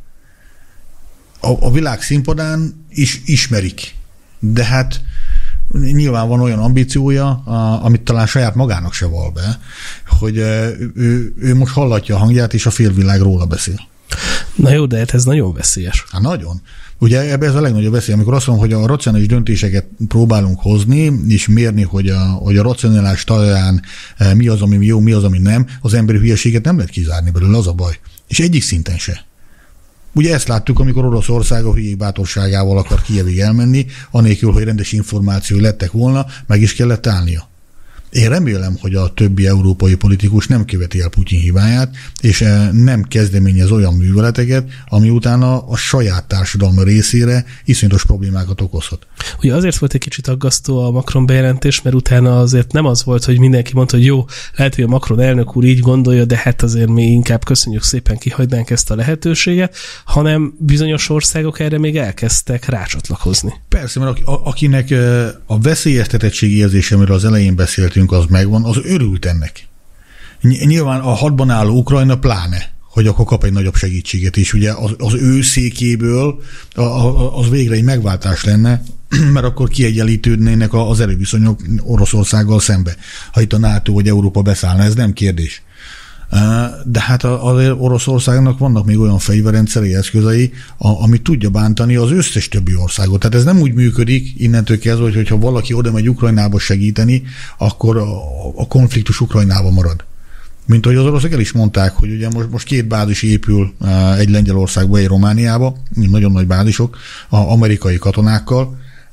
A, a világ színpadán is ismerik. De hát nyilván van olyan ambíciója, amit talán saját magának se val be, hogy ő, ő most hallatja a hangját, és a félvilág róla beszél. Na jó, de hát ez nagyon veszélyes. Hát nagyon. Ugye ebben ez a legnagyobb veszély, amikor azt mondom, hogy a racionális döntéseket próbálunk hozni, és mérni, hogy a, hogy a racionális talán mi az, ami jó, mi az, ami nem, az emberi hülyeséget nem lehet kizárni belőle, az a baj. És egyik szinten se. Ugye ezt láttuk, amikor Oroszország a hülyék bátorságával akar Kijevig elmenni, anélkül, hogy rendes információi lettek volna, meg is kellett állnia. Én remélem, hogy a többi európai politikus nem követi el Putyin hibáját, és nem kezdeményez olyan műveleteket, ami utána a saját társadalma részére iszonyatos problémákat okozhat. Ugye azért volt egy kicsit aggasztó a Macron bejelentés, mert utána azért nem az volt, hogy mindenki mondta, hogy jó, lehet, hogy a Macron elnök úr így gondolja, de hát azért mi inkább köszönjük szépen, kihagynánk ezt a lehetőséget, hanem bizonyos országok erre még elkezdtek rácsatlakozni. Persze, mert akinek a veszélyeztetettség érzése, amiről az elején beszéltünk, az megvan, az örült ennek. Nyilván a hadban álló Ukrajna pláne, hogy akkor kap egy nagyobb segítséget is. Ugye az, az ő székéből az végre egy megváltás lenne, mert akkor kiegyenlítődnének az erőviszonyok Oroszországgal szembe. Ha itt a NATO vagy Európa beszállna, ez nem kérdés. De hát az Oroszországnak vannak még olyan fegyverrendszeri eszközei, amit tudja bántani az összes többi országot. Tehát ez nem úgy működik innentől kezdve, hogy ha valaki oda megy Ukrajnába segíteni, akkor a konfliktus Ukrajnába marad. Mint ahogy az oroszok el is mondták, hogy ugye most, most két bázis épül egy Lengyelországba, egy Romániába, nagyon nagy bázisok, az amerikai katonákkal.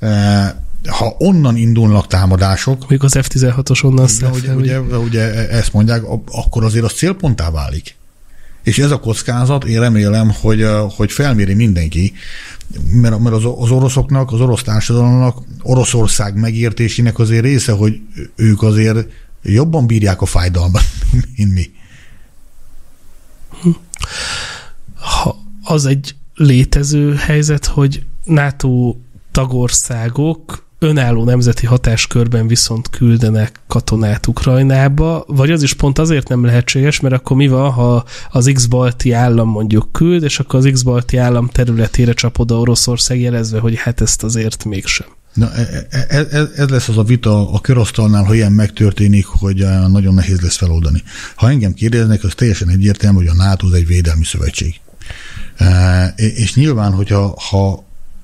Ha onnan indulnak támadások... Még az ef tizenhatos onnan száll ugye, ugye, ugye ezt mondják, akkor azért az célponttá válik. És ez a kockázat, én remélem, hogy, hogy felméri mindenki, mert, mert az, az oroszoknak, az orosz társadalomnak, Oroszország megértésének azért része, hogy ők azért jobban bírják a fájdalmat, mint mi. Ha az egy létező helyzet, hogy NATO tagországok önálló nemzeti hatáskörben viszont küldenek katonát Ukrajnába, vagy az is pont azért nem lehetséges, mert akkor mi van, ha az X-balti állam mondjuk küld, és akkor az X-balti állam területére csap oda Oroszország, jelezve, hogy hát ezt azért mégsem. Na, ez, ez lesz az a vita a körasztalnál, ha ilyen megtörténik, hogy nagyon nehéz lesz feloldani. Ha engem kérdeznek, az teljesen egyértelmű, hogy a NATO az egy védelmi szövetség. És nyilván, hogyha ha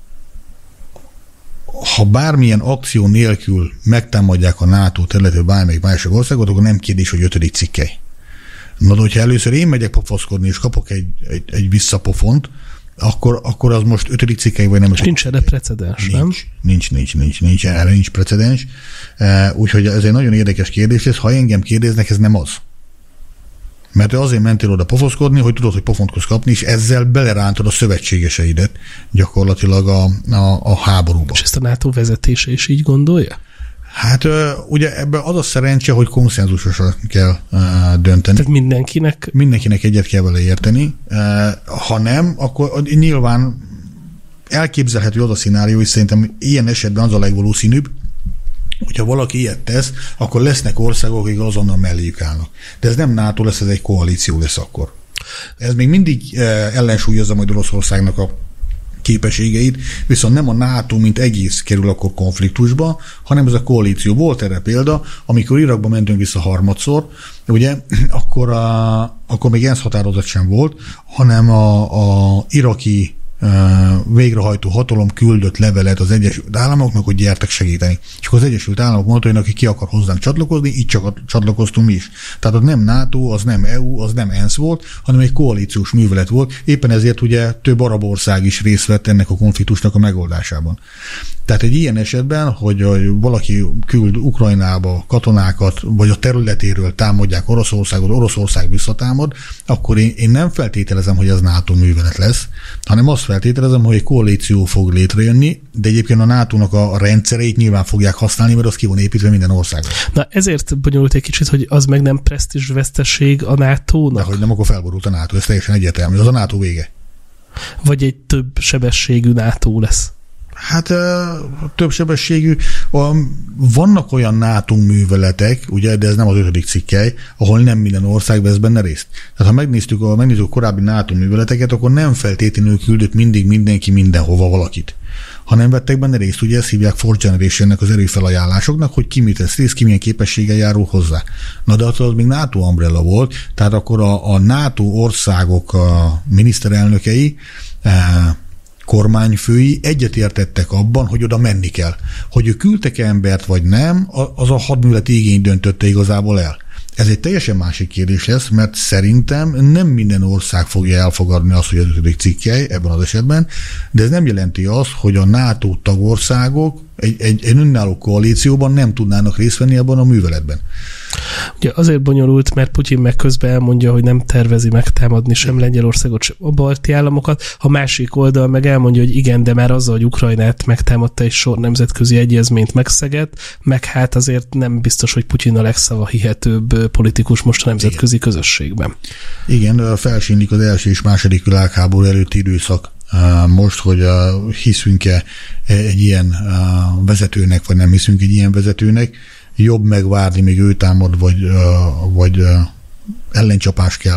ha bármilyen akció nélkül megtámadják a NATO területét bármelyik másik országot, akkor nem kérdés, hogy ötödik cikkely. Na, de hogyha először én megyek pofaszkodni, és kapok egy, egy, egy visszapofont, akkor, akkor az most ötödik cikkely, vagy nem? És nincs erre precedens, nem? Nincs, nincs, nincs, nincs, nincs, erre nincs precedens. Úgyhogy ez egy nagyon érdekes kérdés lesz. Ha engem kérdeznek, ez nem az. Mert te azért mentél oda pofoszkodni, hogy tudod, hogy pofont tudsz kapni, és ezzel belerántod a szövetségeseidet gyakorlatilag a, a, a háborúba. És ezt a NATO vezetése is így gondolja? Hát ugye ebben az a szerencse, hogy konszenzusosan kell dönteni. Tehát mindenkinek? Mindenkinek egyet kell vele érteni. Ha nem, akkor nyilván elképzelhető az a szenárió, és szerintem ilyen esetben az a legvalószínűbb, hogyha valaki ilyet tesz, akkor lesznek országok, akik azonnal melléjük állnak. De ez nem NATO lesz, ez egy koalíció lesz akkor. Ez még mindig ellensúlyozza majd Oroszországnak a képességeit, viszont nem a NATO, mint egész kerül akkor konfliktusba, hanem ez a koalíció. Volt erre példa, amikor Irakba mentünk vissza harmadszor, ugye, akkor, a, akkor még ENSZ határozat sem volt, hanem a, a iraki végrehajtó hatalom küldött levelet az Egyesült Államoknak, hogy gyertek segíteni. És akkor az Egyesült Államok mondta, hogy aki ki akar hozzánk csatlakozni, így csak csatlakoztunk mi is. Tehát az nem NATO, az nem é u, az nem ENSZ volt, hanem egy koalíciós művelet volt. Éppen ezért ugye több arab ország is részt vett ennek a konfliktusnak a megoldásában. Tehát egy ilyen esetben, hogy valaki küld Ukrajnába katonákat, vagy a területéről támadják Oroszországot, Oroszország visszatámad, akkor én, én nem feltételezem, hogy ez NATO művelet lesz, hanem azt feltételezem, hogy egy koalíció fog létrejönni, de egyébként a nátónak a rendszereit nyilván fogják használni, mert az ki van építve minden országban. Na ezért bonyolult egy kicsit, hogy az meg nem presztízsveszteség a nátónak? De hogy nem, akkor felborult a NATO, ez teljesen egyértelmű, az a NATO vége. Vagy egy több sebességű NATO lesz? Hát többsebességű. Vannak olyan NATO műveletek, ugye, de ez nem az ötödik cikkely, ahol nem minden ország vesz benne részt. Tehát ha megnéztük a, megnézzük a korábbi NATO műveleteket, akkor nem feltétlenül küldött mindig mindenki mindenhova valakit, hanem vettek benne részt. Ugye ezt hívják Fourth Generationnek, az erőfelajánlásoknak, hogy ki mit tesz részt, ki milyen képességgel járul hozzá. Na de attól az még NATO umbrella volt, tehát akkor a, a NATO országok a miniszterelnökei, kormányfői egyetértettek abban, hogy oda menni kell. Hogy ők küldtek embert, vagy nem, az a hadműveleti igény döntötte igazából el. Ez egy teljesen másik kérdés lesz, mert szerintem nem minden ország fogja elfogadni azt, hogy az ötödik cikkely ebben az esetben, de ez nem jelenti azt, hogy a NATO tagországok egy, egy, egy önálló koalícióban nem tudnának részt venni ebben a műveletben. Ugye azért bonyolult, mert Putyin meg közben elmondja, hogy nem tervezi megtámadni sem Lengyelországot, sem a balti államokat. A másik oldal meg elmondja, hogy igen, de már azzal, hogy Ukrajnát megtámadta, egy sor nemzetközi egyezményt megszegett, meg hát azért nem biztos, hogy Putyin a legszava hihetőbb politikus most a nemzetközi igen. közösségben. Igen, felsínlik az első és második világháború előtti időszak most, hogy hiszünk-e egy ilyen vezetőnek, vagy nem hiszünk egy ilyen vezetőnek. Jobb megvárni, még ő támad, vagy, vagy ellencsapás kell,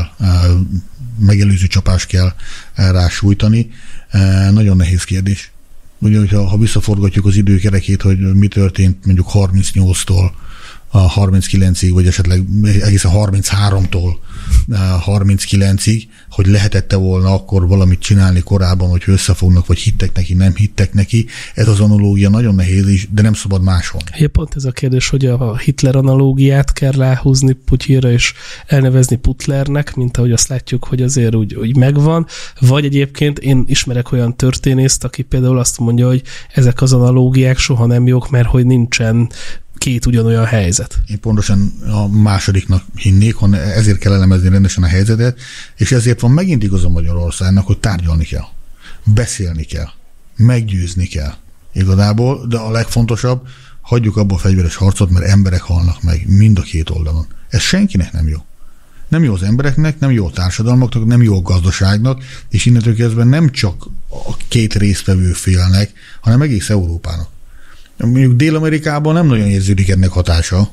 megelőző csapás kell rá sújtani. Nagyon nehéz kérdés. Ugye, hogyha, ha visszaforgatjuk az időkerekét, hogy mi történt mondjuk harmincnyolctól a harminckilencig, vagy esetleg egészen harmincháromtól harminckilencig, hogy lehetette volna akkor valamit csinálni korábban, hogy összefognak, vagy hittek neki, nem hittek neki. Ez az analógia nagyon nehéz is, de nem szabad máshol. Ja, pont ez a kérdés, hogy a Hitler analógiát kell ráhúzni Putyinra, és elnevezni Putlernek, mint ahogy azt látjuk, hogy azért úgy, úgy megvan. Vagy egyébként én ismerek olyan történészt, aki például azt mondja, hogy ezek az analógiák soha nem jók, mert hogy nincsen két ugyanolyan helyzet. Én pontosan a másodiknak hinnék, hanem ezért kell elemezni rendesen a helyzetet, és ezért van megint igaz a Magyarországnak, hogy tárgyalni kell, beszélni kell, meggyőzni kell igazából, de a legfontosabb, hagyjuk abba a fegyveres harcot, mert emberek halnak meg mind a két oldalon. Ez senkinek nem jó. Nem jó az embereknek, nem jó a társadalmaknak, nem jó a gazdaságnak, és innentől kezdve nem csak a két résztvevő félnek, hanem egész Európának. Mondjuk Dél-Amerikában nem nagyon érződik ennek hatása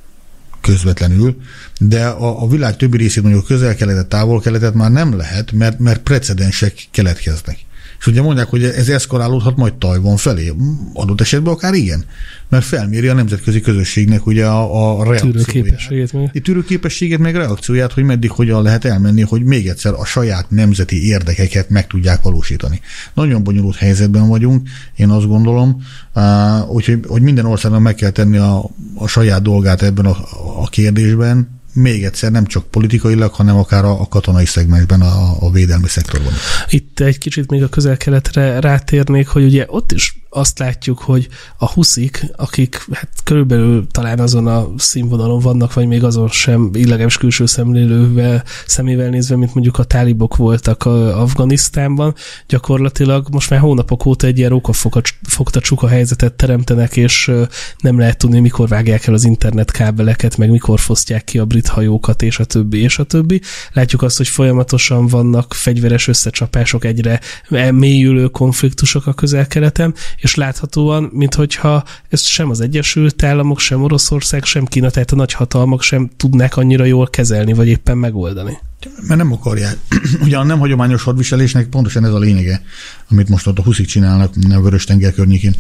közvetlenül, de a, a világ többi részét, mondjuk közel-keletet, távol-keletet már nem lehet, mert, mert precedensek keletkeznek. És ugye mondják, hogy ez eszkalálódhat majd Tajvan felé. Adott esetben akár igen, mert felméri a nemzetközi közösségnek ugye a, a reakcióját. Tűrőképességet meg. A tűrőképességet meg reakcióját, hogy meddig hogyan lehet elmenni, hogy még egyszer a saját nemzeti érdekeket meg tudják valósítani. Nagyon bonyolult helyzetben vagyunk, én azt gondolom, úgyhogy hogy minden országnak meg kell tenni a, a saját dolgát ebben a, a kérdésben, még egyszer nem csak politikailag, hanem akár a, a katonai szegmensben, a, a védelmi szektorban. Itt egy kicsit még a közel-keletre rátérnék, hogy ugye ott is azt látjuk, hogy a huszik, akik hát körülbelül talán azon a színvonalon vannak, vagy még azon sem illegális külső szemlélővel, szemével nézve, mint mondjuk a tálibok voltak a Afganisztánban, gyakorlatilag most már hónapok óta egy ilyen rókafogta csuka helyzetet teremtenek, és nem lehet tudni, mikor vágják el az internetkábeleket, meg mikor fosztják ki a brit hajókat, és a többi, és a többi. Látjuk azt, hogy folyamatosan vannak fegyveres összecsapások, egyre mélyülő konfliktusok a közel-keleten, és láthatóan, minthogyha ezt sem az Egyesült Államok, sem Oroszország, sem Kína, tehát a nagyhatalmak sem tudnák annyira jól kezelni, vagy éppen megoldani. Mert nem akarják. Ugye a nem hagyományos hadviselésnek pontosan ez a lényege, amit most ott a huszik csinálnak a Vörös-tenger környékén.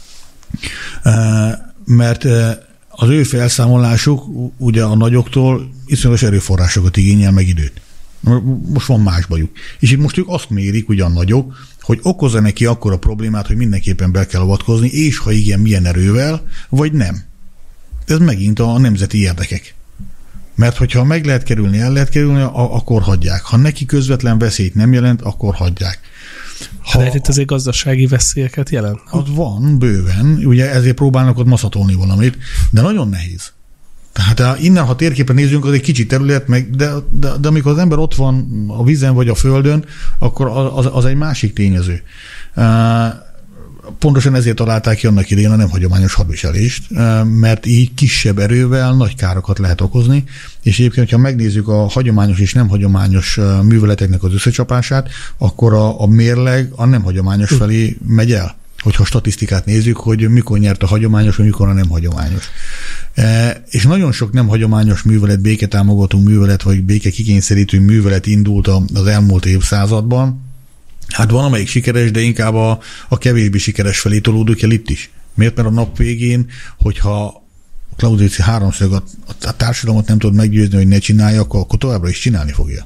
Mert az ő felszámolásuk ugye a nagyoktól iszonyatos erőforrásokat igényel, meg időt. Most van más bajuk. És itt most ők azt mérik, ugye a nagyok, hogy okozza neki akkora problémát, hogy mindenképpen be kell avatkozni, és ha igen, milyen erővel, vagy nem. Ez megint a nemzeti érdekek. Mert hogyha meg lehet kerülni, el lehet kerülni, akkor hagyják. Ha neki közvetlen veszélyt nem jelent, akkor hagyják. Ha, de itt azért gazdasági veszélyeket jelent? Az van, bőven. Ugye ezért próbálnak ott maszatolni valamit, de nagyon nehéz. Tehát innen, ha térképen nézzünk, az egy kicsi terület, meg, de, de, de amikor az ember ott van a vízen vagy a földön, akkor az, az egy másik tényező. Pontosan ezért találták ki annak idején a nem hagyományos hadviselést, mert így kisebb erővel nagy károkat lehet okozni, és egyébként, ha megnézzük a hagyományos és nem hagyományos műveleteknek az összecsapását, akkor a, a mérleg a nem hagyományos felé megy el. hogyha a statisztikát nézzük, hogy mikor nyert a hagyományos, vagy mikor a nem hagyományos. E, és nagyon sok nem hagyományos művelet, béketámogató művelet, vagy békekikényszerítő művelet indult az elmúlt évszázadban. Hát van, amelyik sikeres, de inkább a, a kevésbé sikeres felé tolódik el itt is. Miért? Mert a nap végén, hogyha Clausewitz háromszög a, a társadalmat nem tud meggyőzni, hogy ne csinálja, akkor, akkor továbbra is csinálni fogja.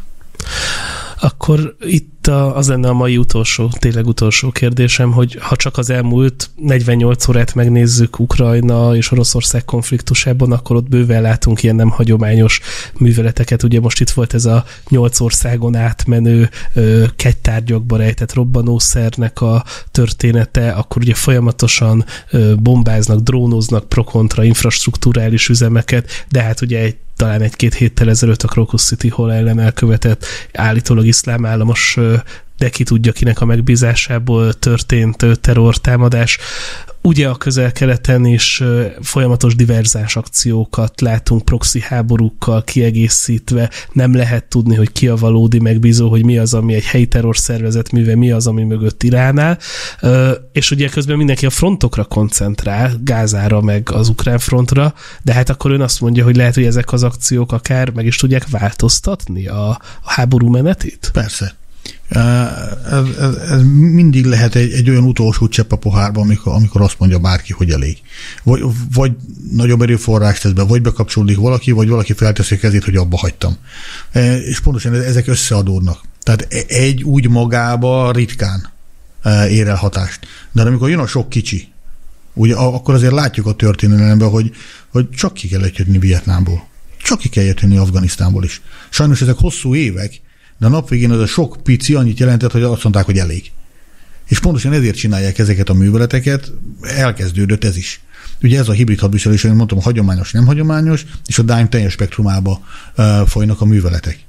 Akkor itt a, az lenne a mai utolsó, tényleg utolsó kérdésem, hogy ha csak az elmúlt negyvennyolc órát megnézzük Ukrajna és Oroszország konfliktusában, akkor ott bőven látunk ilyen nem hagyományos műveleteket. Ugye most itt volt ez a nyolc országon átmenő ö, kegytárgyakba rejtett robbanószernek a története, akkor ugye folyamatosan ö, bombáznak, drónoznak pro-kontra infrastrukturális üzemeket, de hát ugye egy talán egy-két héttel ezelőtt a Crocus City Hall ellen elkövetett állítólag iszlám államos, de ki tudja kinek a megbízásából történt terrortámadás. Ugye a Közel-Keleten is folyamatos diverzáns akciókat látunk proxy háborúkkal kiegészítve, nem lehet tudni, hogy ki a valódi megbízó, hogy mi az, ami egy helyi terrorszervezet műve, mi az, ami mögött Irán áll. És ugye közben mindenki a frontokra koncentrál, Gázára meg az ukrán frontra, de hát akkor ön azt mondja, hogy lehet, hogy ezek az akciók akár meg is tudják változtatni a, a háború menetét? Persze. Ez, ez, ez mindig lehet egy, egy olyan utolsó csepp a pohárban, amikor, amikor azt mondja bárki, hogy elég. Vagy, vagy nagyobb erőforrás tesz be, vagy bekapcsolódik valaki, vagy valaki felteszi a kezét, hogy abba hagytam. És pontosan ezek összeadódnak. Tehát egy úgy magába ritkán ér el hatást. De amikor jön a sok kicsi, ugye, akkor azért látjuk a történelemben, hogy, hogy csak ki kellett jönni Vietnámból. Csak ki kellett jönni Afganisztánból is. Sajnos ezek hosszú évek, de a nap végén az a sok pici annyit jelentett, hogy azt mondták, hogy elég. És pontosan ezért csinálják ezeket a műveleteket, elkezdődött ez is. Ugye ez a hibrid hadviselés, amit mondtam, a hagyományos, nem hagyományos, és a Dime teljes spektrumába uh, folynak a műveletek.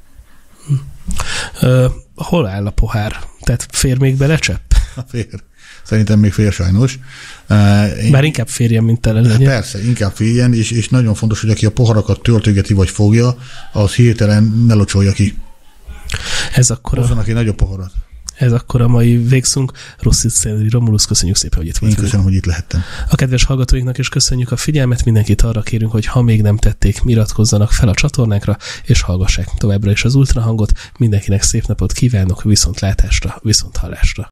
Uh, hol áll a pohár? Tehát fér még bele csepp? Fér. Szerintem még fér sajnos. Uh, én... Bár inkább férjen, mint tele legyen. Persze, inkább férjen, és, és nagyon fontos, hogy aki a poharakat töltögeti vagy fogja, az hirtelen ne locsolja ki. Ez akkor a... Hozzon, aki nagyobb poharat. Ez akkor a mai végszünk. Rosszic Romulus, köszönjük szépen, hogy itt volt. Én köszönöm, hogy itt lehettem. A kedves hallgatóinknak is köszönjük a figyelmet, mindenkit arra kérünk, hogy ha még nem tették, iratkozzanak fel a csatornánkra, és hallgassák továbbra is az ultrahangot. Mindenkinek szép napot kívánok, viszontlátásra, viszonthallásra.